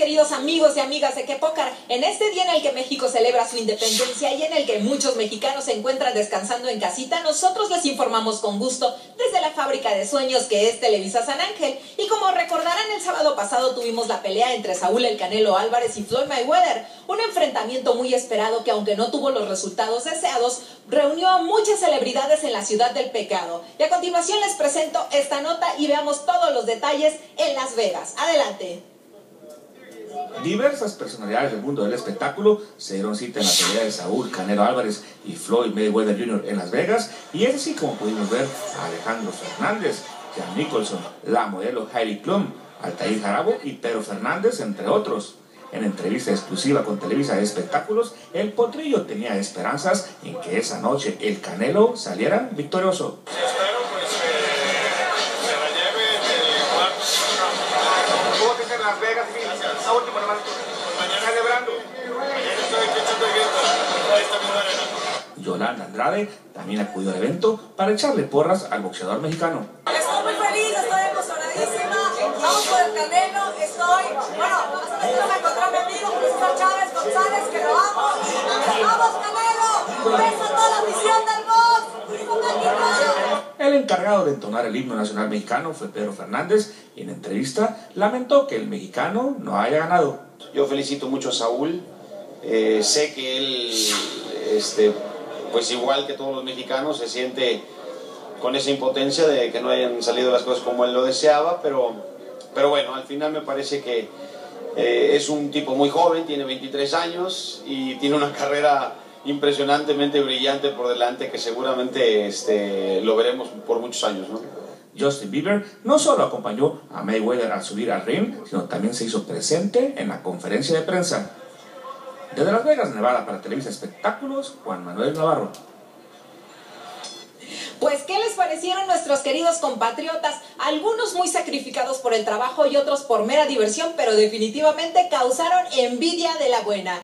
queridos amigos y amigas de Kepócar. En este día en el que México celebra su independencia y en el que muchos mexicanos se encuentran descansando en casita, nosotros les informamos con gusto desde la fábrica de sueños que es Televisa San Ángel. Y como recordarán, el sábado pasado tuvimos la pelea entre Saúl El Canelo Álvarez y Floyd Mayweather, un enfrentamiento muy esperado que, aunque no tuvo los resultados deseados, reunió a muchas celebridades en la ciudad del pecado. Y a continuación les presento esta nota y veamos todos los detalles en Las Vegas. Adelante. Diversas personalidades del mundo del espectáculo se dieron cita en la pelea de Saúl Canelo Álvarez y Floyd Mayweather Jr. en Las Vegas, y es así como pudimos ver a Alejandro Fernández, Jan Nicholson, la modelo Heidi Klum, Altair Jarabo y Pedro Fernández, entre otros. En entrevista exclusiva con Televisa de Espectáculos, el potrillo tenía esperanzas en que esa noche el Canelo saliera victorioso. Espero pues se la lleve del cuarto. ¿Cómo te en Las Vegas? Esa última hermano. Mañana Celebrando. Mañana estoy echando esta misma arena. Yolanda Andrade también acudió al evento para echarle porras al boxeador mexicano. Estoy muy feliz, estoy emocionadísima. Vamos por el Canelo, me encontré a mi amigo Cristóbal Chávez González, que lo amo. ¡Vamos, Canelo! ¡Beso a toda la afición del box! ¡Viva México! El encargado de entonar el himno nacional mexicano fue Pedro Fernández, y en entrevista lamentó que el mexicano no haya ganado. Yo felicito mucho a Saúl, sé que él, pues igual que todos los mexicanos, se siente con esa impotencia de que no hayan salido las cosas como él lo deseaba, pero bueno, al final me parece que es un tipo muy joven, tiene 23 años y tiene una carrera impresionantemente brillante por delante que seguramente lo veremos por muchos años, ¿no? Justin Bieber no solo acompañó a Mayweather al subir al ring, sino también se hizo presente en la conferencia de prensa. Desde Las Vegas, Nevada, para Televisa Espectáculos, Juan Manuel Navarro. Pues, ¿qué les parecieron nuestros queridos compatriotas? Algunos muy sacrificados por el trabajo y otros por mera diversión, pero definitivamente causaron envidia de la buena.